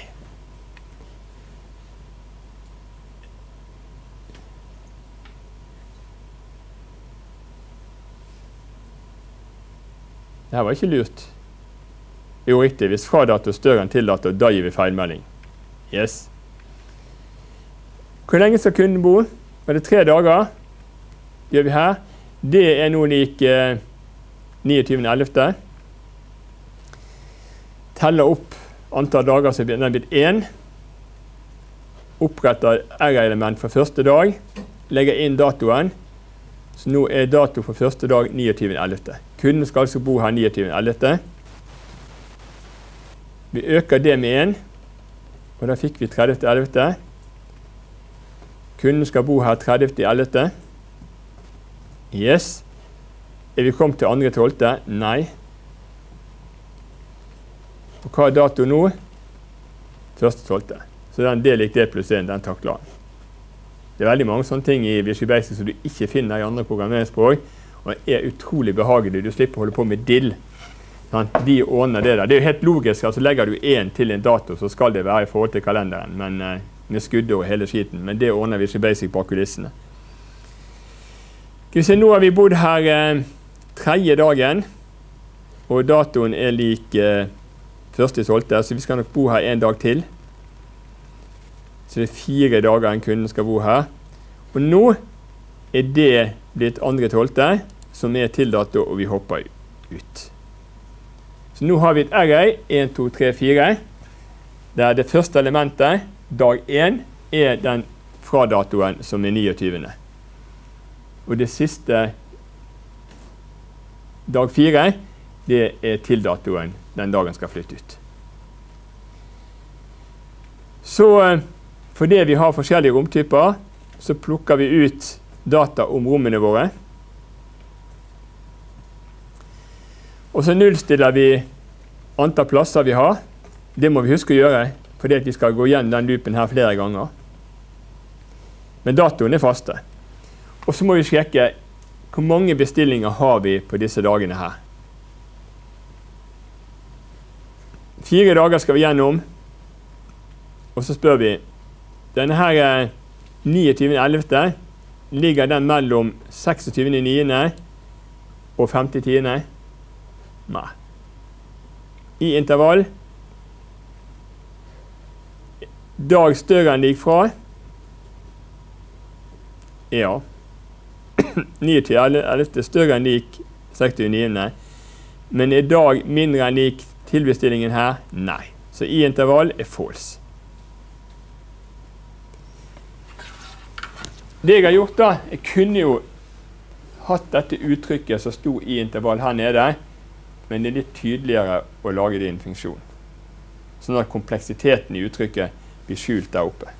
Det her var ikke lurt. Jo, riktig. Hvis fra dato større enn til dato, da gir vi feilmelding. Yes. Hvor lenge skal kunden bo? Er det 3 dager? Gjør vi her. Det er nå lik 29.11. Teller opp antall dager som den er blitt 1. Oppretter R-element for første dag. Legger inn datoen. Så nå er dato for første dag 29.11. Kunden skal altså bo her 29.11. Vi øker det med 1. Og da fikk vi 30.11. Kunden skal bo her 30.11. Yes. Er vi kommet til 2.12? Nei. Og hva er dato nå? 1.12. Så den D lik D pluss 1, den takler han. Det er veldig mange sånne ting i Visual Basic som du ikke finner i andre programmeringsspråk, og det er utrolig behagelig. Du slipper å holde på med dill. De ordner det der. Det er jo helt logisk, altså legger du 1 til en dato, så skal det være i forhold til kalenderen, men med skuddet og hele skiten. Men det ordner Visual Basic bak kulissene. Skal vi se, nå har vi bodd her 3. dagen, og datoen er lik 1.12., så vi skal nok bo her 1 dag til. Så det er 4 dager en kunden skal bo her. Og nå er det blitt 2.12., som er til dato, og vi hopper ut. Så nå har vi et array, 1, 2, 3, 4, der det første elementet, dag 1, er den fra datoen som er 29. Og det siste, dag 4, det er til datoen den dagen skal flytte ut. Så fordi vi har forskjellige romtyper, så plukker vi ut data om rommene våre. Og så nullstiller vi antall plasser vi har. Det må vi huske å gjøre, fordi vi skal gå igjen den loopen her flere ganger. Men datoen er faste. Og så må vi sjekke hvor mange bestillinger har vi på disse dagene her. 4 dager skal vi gjennom. Og så spør vi, denne her 29.11. ligger den mellom 26.9. og 5.10. Nei. I intervall, dag større enn det gikk fra, ja, 29.11. større enn det gikk 6.9. Men i dag mindre enn det gikk til bestillingen her, nei. Så i intervall er false. Det jeg har gjort da, jeg kunne jo hatt dette uttrykket som sto i intervall her nede, men det er litt tydeligere å lage det i en funksjon. Sånn at kompleksiteten i uttrykket blir skjult der oppe.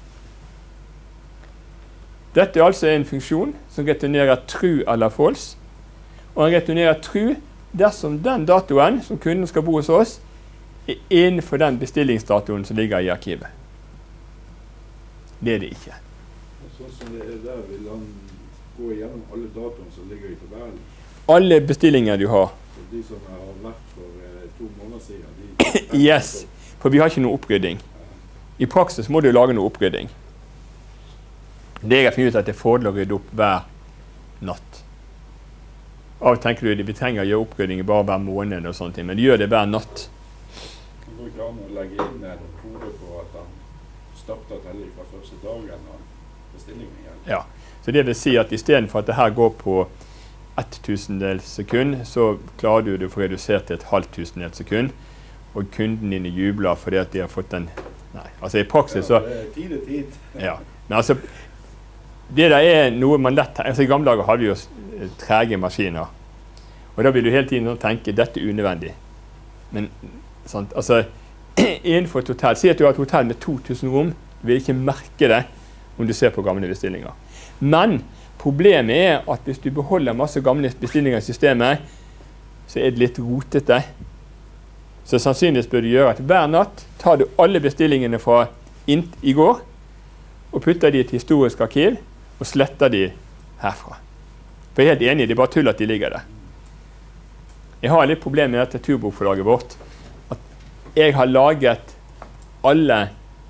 Dette er altså en funksjon som returnerer true eller false, og den returnerer true dersom den datoen som kunden skal bo hos oss er innenfor den bestillingsdatoen som ligger i arkivet. Det er det ikke. Sånn som det er der, vil han gå igjennom alle datoene som ligger i tabellen? Alle bestillinger du har. Så de som har vært for 2 måneder siden, Yes, for vi har ikke noe opprydding. I praksis må du lage noe opprydding. Det jeg har funnet ut at det er fordel å rydde opp hver natt. Av og tenker du vi trenger å gjøre opprydding bare hver måned og sånne ting, men du gjør det hver natt. Det går ikke an å legge inn en kode på at han starter telling fra første dagen og bestillingen igjen. Ja, så det vil si at i stedet for at det her går på 1/1000 sekund, så klarer du det å få redusert til 0,5 sekund, og kunden din jubler fordi at de har fått en... Nei, altså i praksis så... Ja, det er tid. Ja, men altså, det der er noe man lett... Altså i gamle dager hadde vi jo trege maskiner, og da vil du hele tiden tenke, dette er unødvendig. Men, sant, altså, innenfor et hotell, si at du har et hotell med 2000 rom, du vil ikke merke det om du ser på gamle bestillinger. Men problemet er at hvis du beholder masse gamle bestillinger i systemet, så er det litt rotete. Så sannsynligvis bør du gjøre at hver natt tar du alle bestillingene fra i går, og putter de i et historisk arkiv, og sletter de herfra. For jeg er helt enig, det er bare tull at de ligger der. Jeg har litt problem med dette turbokforlaget vårt, at jeg har laget alle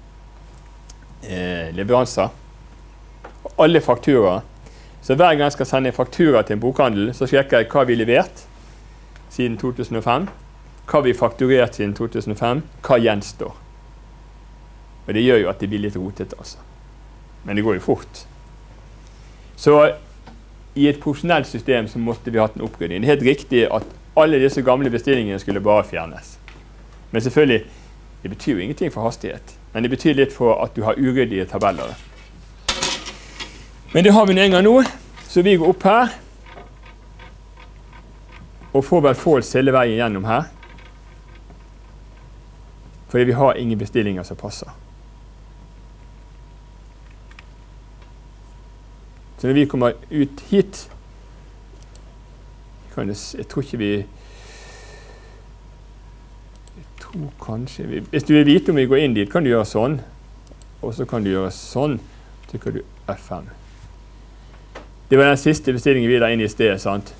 leveranser, og alle fakturaer. Så hver gang jeg skal sende en faktura til en bokhandel, så sjekker jeg hva vi har levert siden 2005, hva vi har fakturert siden 2005, hva gjenstår. Og det gjør jo at det blir litt rotet, altså. Men det går jo fort. Så i et profesjonelt system så måtte vi hatt en opprydding. Det er helt riktig at alle disse gamle bestillingene skulle bare fjernes. Men selvfølgelig, det betyr jo ingenting for hastighet. Men det betyr litt for at du har uryddige tabeller. Men det har vi en gang nå, så vi går opp her, og får vel false hele veien gjennom her. Fordi vi har ingen bestillinger som passer. Så når vi kommer ut hit, jeg tror ikke vi... Kanskje hvis du vil vite om vi går inn dit, kan du gjøre sånn, og så kan du gjøre sånn, trykker du F5. Det var den siste bestillingen vi la inn i stedet, sant?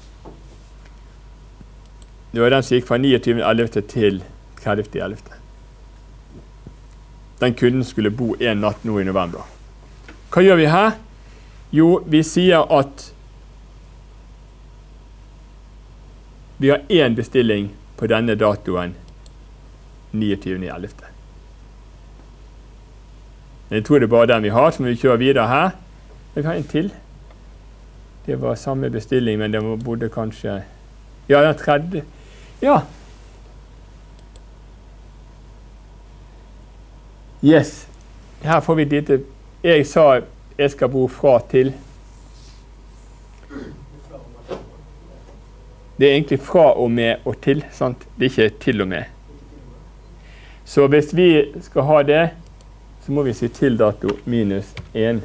Det var den som gikk fra 29.11. til 30.11. Den kunden skulle bo en natt nå i november. Hva gjør vi her? Jo, vi sier at vi har en bestilling på denne datoen 29.11. Jeg tror det er bare den vi har, så må vi kjøre videre her. Vi har en til. Det var samme bestilling, men det bodde kanskje... Ja, den tredje. Ja. Yes. Her får vi et lite... Jeg sa jeg skal bo fra til. Det er egentlig fra og med og til, sant? Det er ikke til og med. Så hvis vi skal ha det, så må vi si til dato minus 1.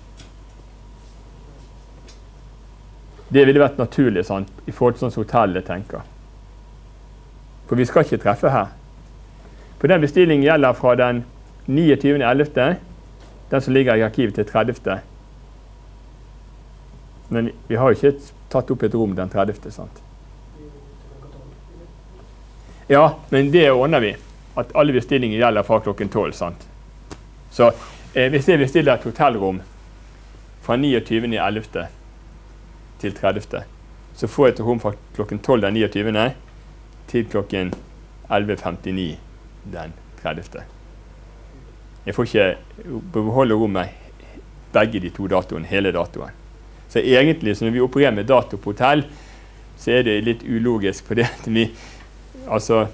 Det ville vært naturlig, sant? I forhold til sånn som hotellet tenker. For vi skal ikke treffe her. For den bestillingen gjelder fra den 29.11., den som ligger i arkivet til 30. Men vi har jo ikke tatt opp et rom den 30., sant? Ja, men det ordner vi. At alle bestillinger gjelder fra klokken 12, sant? Så hvis jeg bestiller et hotellrom fra 29.11. til 30., så får jeg et rom fra klokken 12 den 29. til klokken 11.59 den 30. Jeg får ikke beholde rommet begge de to datoene, hele datoen. Så egentlig, så når vi opererer med dato på hotell, så er det litt ulogisk, fordi at vi, altså,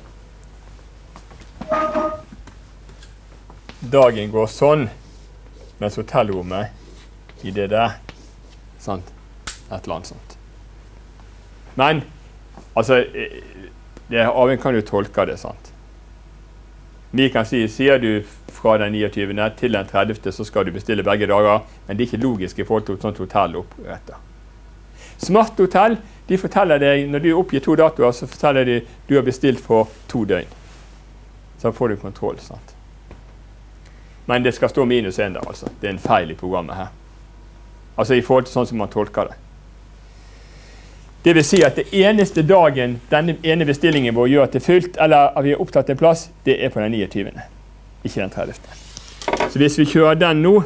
dagen går sånn, mens hotellrommet i det der, sant, et eller annet sånt. Men, altså, Arvin kan jo tolke det, sant. Vi kan si, sier du fra den 29. til den 30., så skal du bestille begge dager, men det er ikke logisk i forhold til sånt hotell oppretter. Smart hotell, de forteller deg, når du oppgir 2 datoer, så forteller de du har bestilt for 2 døgn. Så får du kontroll, sant. Men det skal stå minus 1 der, altså. Det er en feil i programmet her. Altså i forhold til sånn som man tolker det. Det vil si at det eneste dagen denne ene bestillingen vår gjør til fylt, eller at vi har opptatt en plass, det er på den 29. Ikke den 30. Så hvis vi kjører den nå,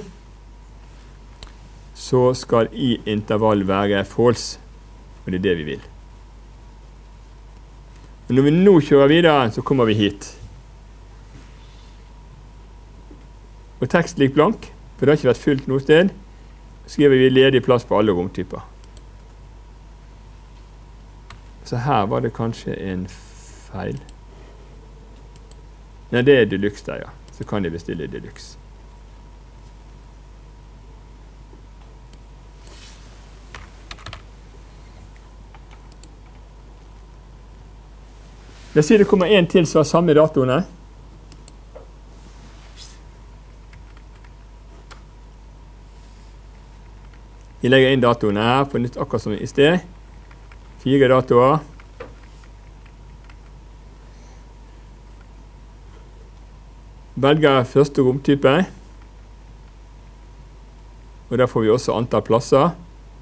så skal i-intervall være false, og det er det vi vil. Og når vi nå kjører videre, så kommer vi hit. Og tekst lik blank, for det har ikke vært fylt noe sted, skriver vi ledig plass på alle romtyper. Så her var det kanskje en feil. Nei, det er deluxe der, ja. Så kan jeg bestille deluxe. La oss si det kommer en til som har samme datoene. Vi legger inn datoene her på nytt akkurat som i sted. 4 datoer. Velger første romtype. Og der får vi også antall plasser.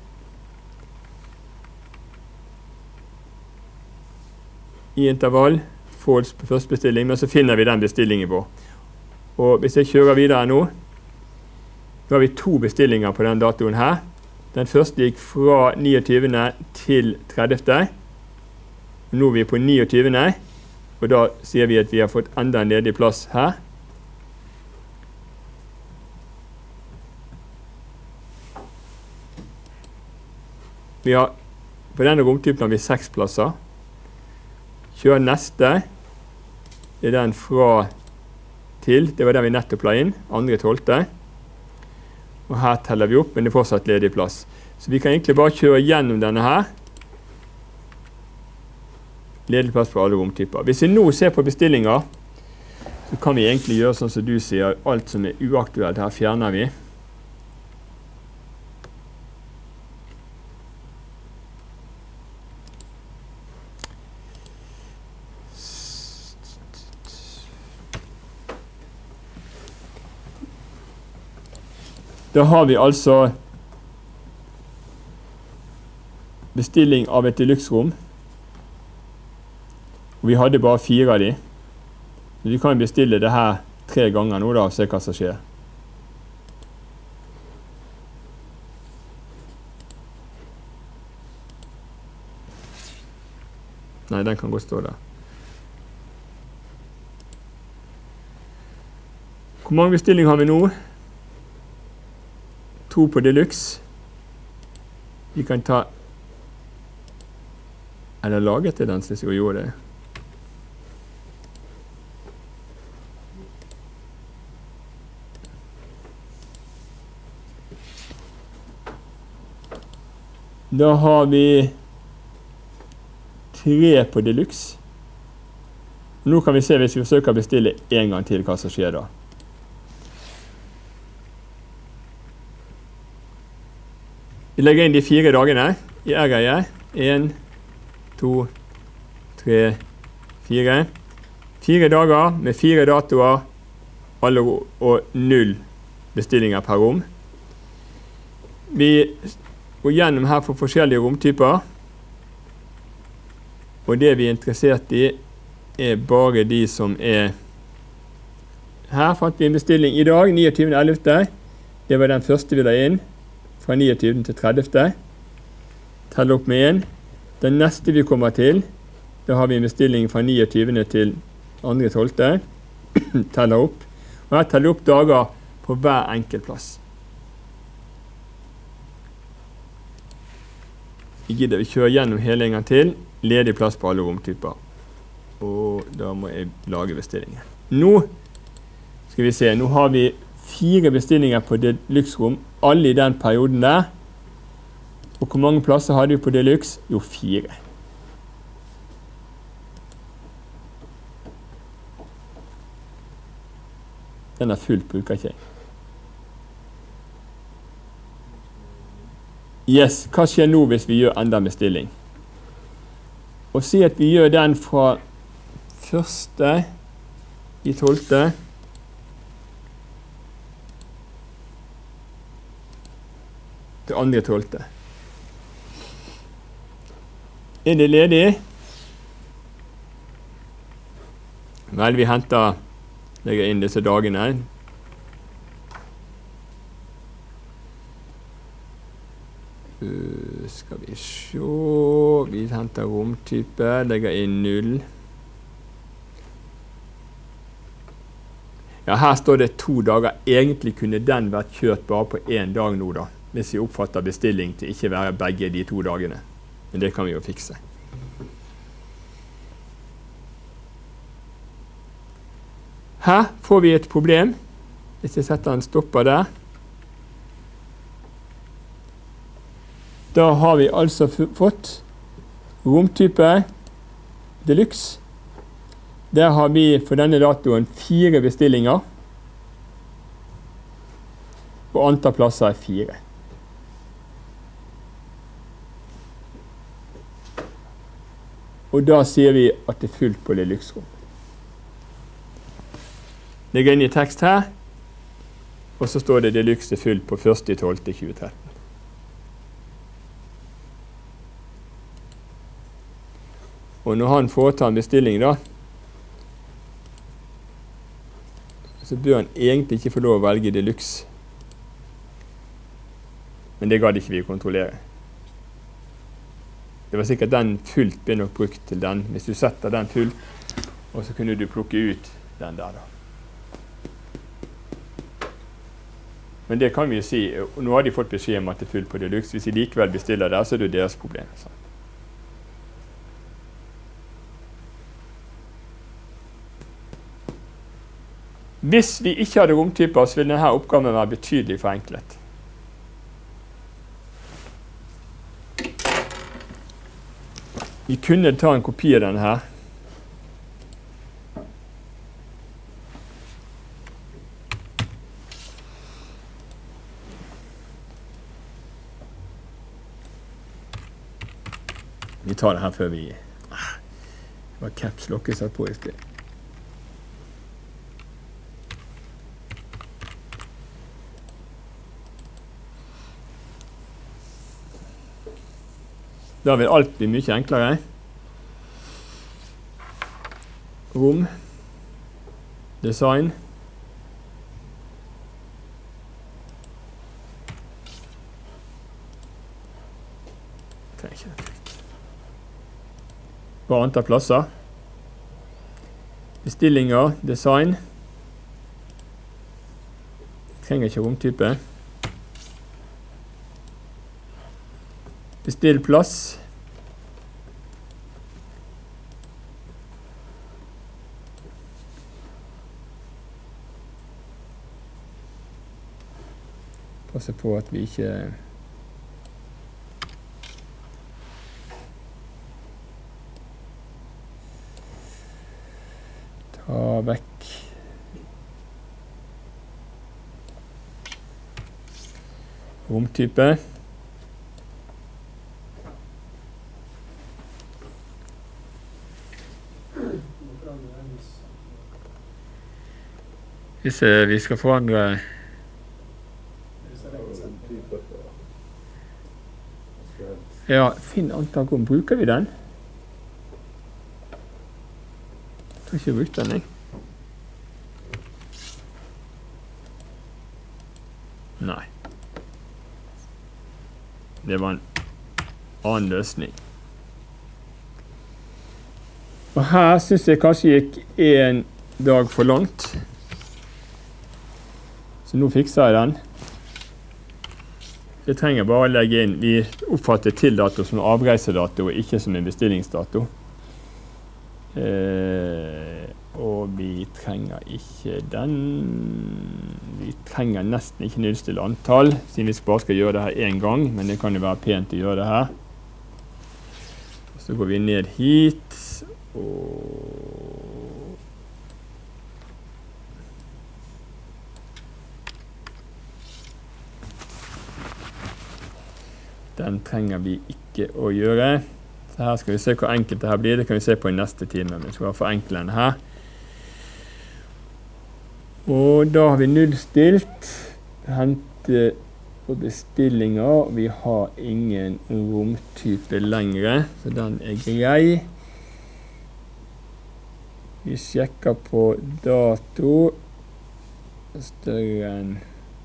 I intervall, false på første bestilling, men så finner vi den bestillingen vår. Og hvis jeg kjører videre nå, da har vi 2 bestillinger på den datoen her. Den første gikk fra 29. til 30. Nå er vi på 29. Og da sier vi at vi har fått enda en ledig plass her. Vi har, på denne romtypen har vi 6 plasser. Kjør neste. Det er den fra til. Det var den vi nettopp la inn. 2.12. Og her teller vi opp, men det er fortsatt ledig plass. Så vi kan egentlig bare kjøre gjennom denne her. Ledig plass på alle romtyper. Hvis vi nå ser på bestillinger, så kan vi egentlig gjøre sånn som du sier. Alt som er uaktuelt her fjerner vi. Da har vi altså bestilling av et deluxe-rom. Og vi hadde bare 4 av de. Så vi kan bestille det her 3 ganger nå da, og se hva som skjer. Nei, den kan godt stå der. Hvor mange bestillinger har vi nå? 2 på deluxe. Vi kan ta, eller laget til den slik vi gjorde det. Da har vi 3 på Deluxe. Nå kan vi se hvis vi forsøker å bestille en gang til hva som skjer da. Vi legger inn de 4 dagene i R-greie. 1, 2, 3, 4. 4 dager med 4 datoer alle og 0 bestillinger per rom. Vi går gjennom her for forskjellige romtyper. Og det vi er interessert i bare de som her fant vi en bestilling i dag, 29.11. Det var den første vi la inn, fra 29. til 30. Teller opp med 1. Den neste vi kommer til, da har vi en bestilling fra 29. til 2.12. Teller opp. Og her teller opp dager på hver enkelt plass. Vi kjører gjennom hele en gang til. Ledig plass på alle romtyper. Og da må jeg lage bestillinger. Nå skal vi se, nå har vi 4 bestillinger på Deluxe-rom, alle i den perioden der. Og hvor mange plasser hadde vi på Deluxe? Jo, 4. Den er fullt, bruker ikke jeg. Yes, hva skjer nå hvis vi gjør enda bestilling? Og si at vi gjør den fra 1. i 12. til 2.12. Er det ledig? Vel, vi legger inn disse dagene. Skal vi se, vi henter romtype, legger inn 0. Ja, her står det 2 dager. Egentlig kunne den vært kjørt bare på 1 dag nå da, hvis vi oppfatter bestilling til ikke være begge de 2 dagene. Men det kan vi jo fikse. Her får vi et problem. Hvis jeg setter en stopper der. Da har vi altså fått romtype Deluxe. Der har vi for denne datoen 4 bestillinger. Og antall plasser 4. Og da sier vi at det er fullt på Deluxe-rom. Legger inn i tekst her, og så står det Deluxe er fullt på 1.12.2013. Og når han foretar en bestilling da, så bør han egentlig ikke få lov å velge Deluxe. Men det gadd ikke vi kontrollere. Det var sikkert den fullt ble nok brukt til den. Hvis du setter den fullt, og så kunne du plukke ut den der da. Men det kan vi jo si, nå har de fått beskjed om at det er fullt på Deluxe. Hvis de likevel bestiller der, så er det deres problem. Så. Hvis vi ikke hadde romtyper, så ville denne oppgaven være betydelig forenklet. Vi kunne ta en kopi av denne her. Vi tar det her før vi... Det var caps lock satt på i sted. Da vil alt bli mye enklere. Rom. Design. Bare antall plasser. Bestillinger. Design. Trenger ikke romtype. Bestill plass. Passe på at vi ikke ta vekk romtype. Hvis vi skal forandre ja, finn antall rom. Bruker vi den? Jeg tror ikke jeg brukte den, jeg. Nei. Det var en annen løsning. Og her synes jeg kanskje gikk en dag for langt. Så nå fikser jeg den. Jeg trenger bare å legge inn, vi oppfatter til-dato som avreisedato og ikke som en bestillingsdato. Og vi trenger ikke den. Vi trenger nesten ikke nullstille antall, siden vi bare skal gjøre det her en gang, men det kan jo være pent å gjøre det her. Så går vi ned hit, og den trenger vi ikke å gjøre. Så her skal vi se hvor enkelt det her blir. Det kan vi se på i neste time, men vi skal forenkle den her. Og da har vi nullstilt. Hente på bestillinger. Vi har ingen romtype lenger, så den er grei. Vi sjekker på dato. Større enn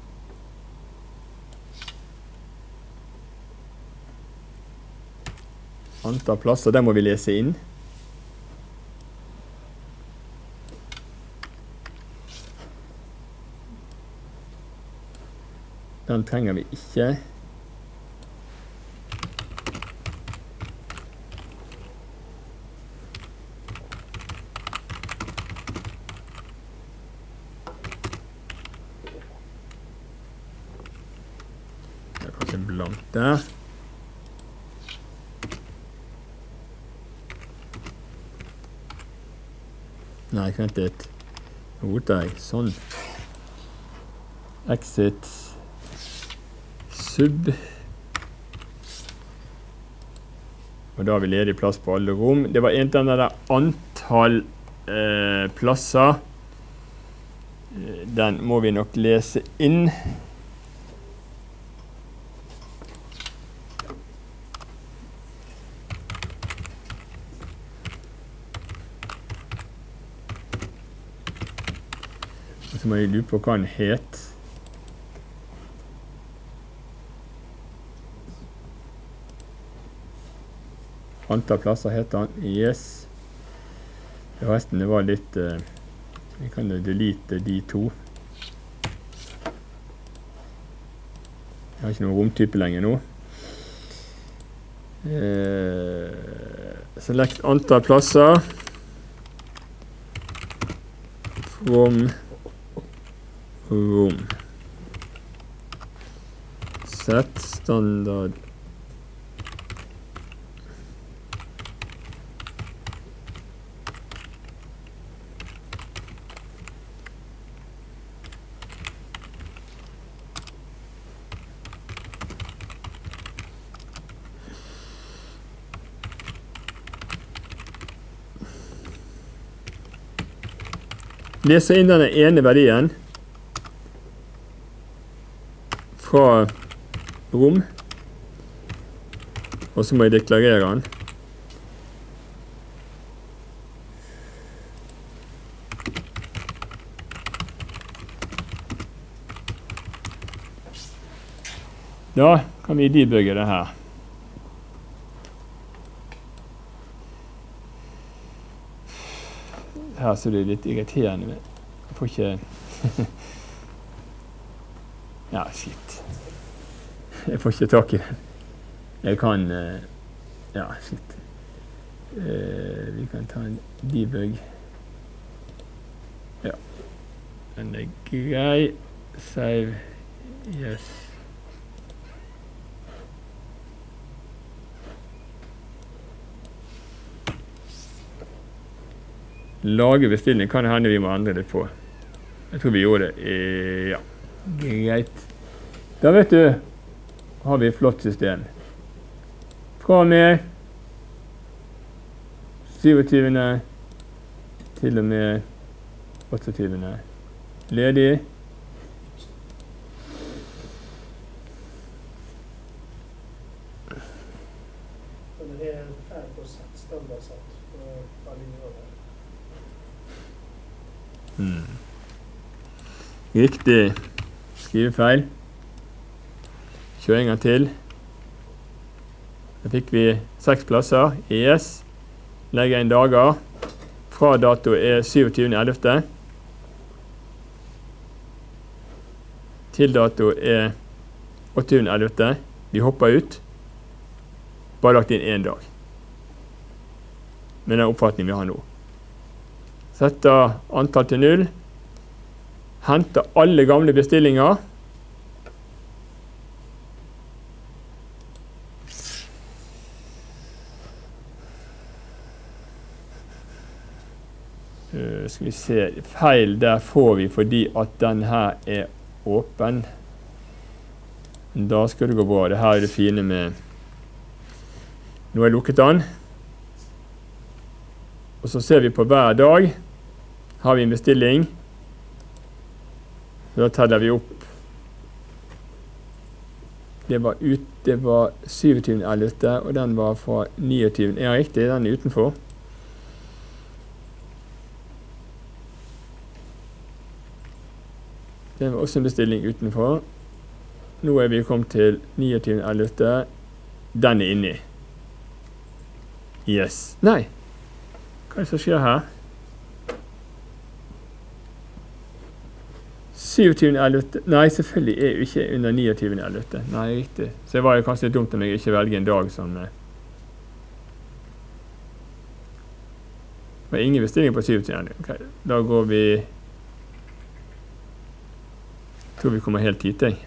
antall plasser, det må vi lese inn. Den trenger vi ikke. Det er kanskje blankt der. Nei, vent litt. Nå roter jeg. Sånn. Exit. Sub. Og da har vi ledig plass på alle rom. Det var en av de antall plasser. Den må vi nok lese inn. Så må jeg lure på hva den het. Antall plasser heter han. Yes. Resten det var litt... vi kan jo delete de to. Jeg har ikke noen romtype lenger nå. Select antall plasser. From rom. Set standard. Lese inn denne ene verdien fra rom, og så må jeg deklarere den. Da kan vi debugge det her. Her så det er litt irriterende. Jeg får ikke... ja, shit. Jeg får ikke tak i den. Jeg kan... ja, shit. Vi kan ta en debug. Ja. Den er grei. Save. Yes. Lage bestilling kan det hende vi må endre litt på. Jeg tror vi gjorde det. Ja, greit. Da vet du, har vi et flott system. Fra med 27. til og med 28. Ledig. Men det er 5% standardsatt på linjeåret. Riktig. Skrivefeil. Kjør en gang til. Da fikk vi 6 plasser. ES. Legger inn dager. Fra dato er 27.11. Til dato er 28.11. Vi hopper ut. Bare lagt inn en dag. Med den oppfatningen vi har nå. Setter antall til 0. Henter alle gamle bestillinger. Skal vi se, feil der får vi fordi at den her er åpen. Da skal det gå bra. Det her er det fine med. Nå er lukket den. Og så ser vi på hver dag. Har vi en bestilling. Da teller vi opp. Det var 27.11. og den var fra 29. Ja, riktig, den er utenfor. Det var også en bestilling utenfor. Nå er vi kommet til 29.11. Den er inni. Yes. Nei. Hva er det som skjer her? 27.11. Nei, selvfølgelig er jo ikke under 29.11. Nei, riktig. Så det var jo kanskje dumt om jeg ikke velger en dag som det var ingen bestilling på 27.11. Ok, da går vi. Jeg tror vi kommer helt hit, jeg.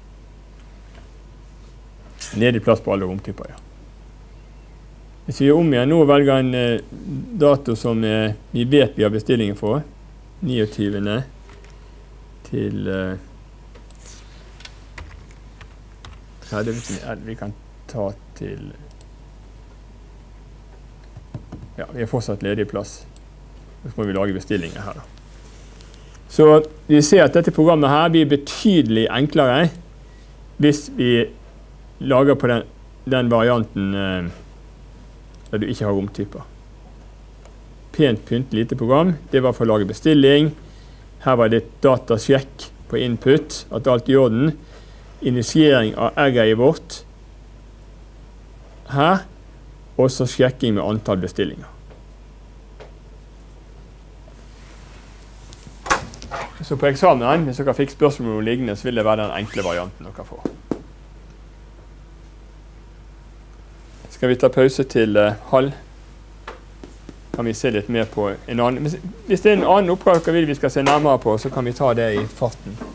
Ledig plass på alle romtyper, ja. Hvis vi gjør om igjen nå og velger en dato som vi vet vi har bestillingen for, 29. til 30. Vi kan ta til. Ja, vi har fortsatt ledig plass. Så må vi lage bestillinger her da. Så vi ser at dette programmet her blir betydelig enklere hvis vi lager på den varianten der du ikke har romtyper. Pent pynt lite program. Det var for å lage bestilling. Her var det et datasjekk på input, at alt i orden. Initiering av array vårt. Her. Og så sjekking med antall bestillinger. Så på eksamen, hvis dere fikk spørsmål om noe lignende, så vil det være den enkle varianten dere får. Skal vi ta pause til halv? Kan vi se litt mer på en annen. Hvis det er en annen oppgave dere vil vi skal se nærmere på, så kan vi ta det i farten.